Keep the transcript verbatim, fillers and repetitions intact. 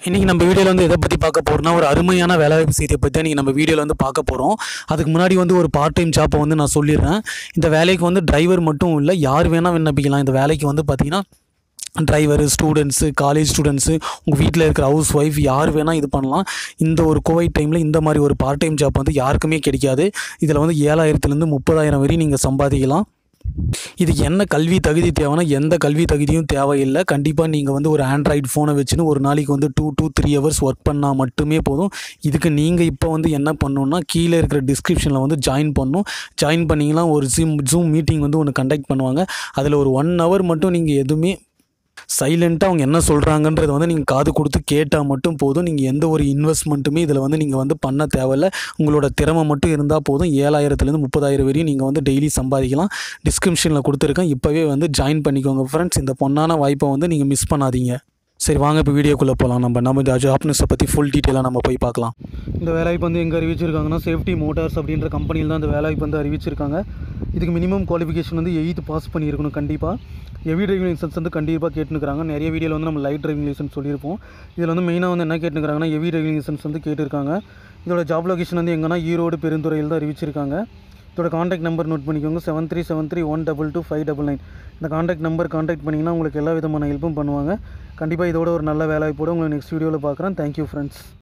இன்றைக்கி நம்ம வீடியோவில் வந்து எதை பற்றி பார்க்க போகிறோம்னா ஒரு அருமையான வேலைவாய்ப்பு செய்தியை பற்றி தான் இன்றைக்கி நம்ம வீடியோவில் வந்து பார்க்க போகிறோம். அதுக்கு முன்னாடி வந்து ஒரு பார்ட் டைம் ஜாப்பை வந்து நான் சொல்லிடுறேன். இந்த வேலைக்கு வந்து டிரைவர் மட்டும் இல்லை, யார் வேணால் விண்ணப்பிக்கலாம். இந்த வேலைக்கு வந்து பார்த்திங்கன்னா டிரைவரு, ஸ்டூடெண்ட்ஸு, காலேஜ் ஸ்டூடெண்ட்ஸு, உங்கள் வீட்டில் இருக்கிற ஹவுஸ் ஒய்ஃப் யார் வேணால் இது பண்ணலாம். இந்த ஒரு கோவிட் டைமில் இந்த மாதிரி ஒரு பார்ட் டைம் ஜாப் வந்து யாருக்குமே கிடைக்காது. இதில் வந்து ஏழாயிரத்துலேருந்து முப்பதாயிரம் வரையும் நீங்கள் சம்பாதிக்கலாம். இதுக்கு என்ன கல்வி தகுதி தேவைன்னா எந்த கல்வி தகுதியும் தேவையில்லை. கண்டிப்பாக நீங்கள் வந்து ஒரு ஆண்ட்ராய்டு ஃபோனை வச்சுன்னு ஒரு நாளைக்கு வந்து two two three hours work பண்ணால் மட்டுமே போதும். இதுக்கு நீங்கள் இப்போ வந்து என்ன பண்ணணுன்னா, கீழே இருக்கிற டிஸ்கிரிப்ஷனில் வந்து ஜாயின் பண்ணணும். ஜாயின் பண்ணிங்கன்னா ஒரு ஜூம் ஜூம் மீட்டிங் வந்து ஒன்று கண்டக்ட் பண்ணுவாங்க. அதில் ஒரு ஒன் ஹவர் மட்டும் நீங்கள் எதுவுமே சைலண்ட்டாக அவங்க என்ன சொல்கிறாங்கன்றதை வந்து நீங்கள் காது கொடுத்து கேட்டால் மட்டும் போதும். நீங்கள் எந்த ஒரு இன்வெஸ்ட்மெண்ட்டுமே இதில் வந்து நீங்கள் வந்து பண்ண தேவையில்ல. உங்களோட திறமை மட்டும் இருந்தால் போதும். ஏழாயிரத்துலேருந்து முப்பதாயிரம் வரையும் நீங்கள் வந்து டெய்லி சம்பாதிக்கலாம். டிஸ்கிரிப்ஷனில் கொடுத்துருக்கேன், இப்போவே வந்து ஜாயின் பண்ணிக்கோங்க ஃப்ரெண்ட்ஸ். இந்த பொன்னான வாய்ப்பை வந்து நீங்கள் மிஸ் பண்ணாதீங்க. சரி, வாங்க இப்போ வீடியோக்குள்ளே போகலாம். நம்ம நம்ம இந்த ஜாப் நியூஸை பற்றி ஃபுல் டீட்டெயிலாக நம்ம போய் பார்க்கலாம். இந்த வேலைவாய்ப்பு வந்து எங்கே அறிவிச்சிருக்காங்கன்னா, சேஃப்டி மோட்டார்ஸ் அப்படின்ற கம்பெனியில் தான் இந்த வேலைவாய்ப்பு வந்து அறிவிச்சிருக்காங்க. இதுக்கு மினிமம் குவாலிஃபிகேஷன் வந்து எயித்து பாஸ் பண்ணியிருக்கணும். கண்டிப்பாக ஹெவி டிரைவிங் லைசன்ஸ் வந்து கண்டிப்பாக கேட்டுருக்காங்க. நிறைய வீடியோவில் வந்து நம்ம லைட் டிரைவிங் லைசன்ஸ் சொல்லியிருப்போம். இதில் வந்து மெயினாக வந்து என்ன கேட்டுருக்காங்கன்னா, ஹெவி டிரைவிங் லைசன்ஸ் வந்து கேட்டிருக்காங்க. இதோட ஜாப் லொகேஷன் வந்து எங்கன்னா ஈரோடு பெருந்துறையில் தான் அறிவிச்சிருக்காங்க. இதோட காண்டாக்ட் நம்பர் நோட் பண்ணிக்கோங்க, seven three seven three one double two five double nine. இந்த காண்டாக்ட் நம்பர் காண்டாக்ட் பண்ணிங்கன்னா உங்களுக்கு எல்லா விதமான ஹெல்ப்பும் பண்ணுவாங்க. கண்டிப்பாக இதோட ஒரு நல்ல வேலைவாய்ப்போடு உங்களை நெக்ஸ்ட் வீடியோவில் பார்க்குறேன். Thank you friends.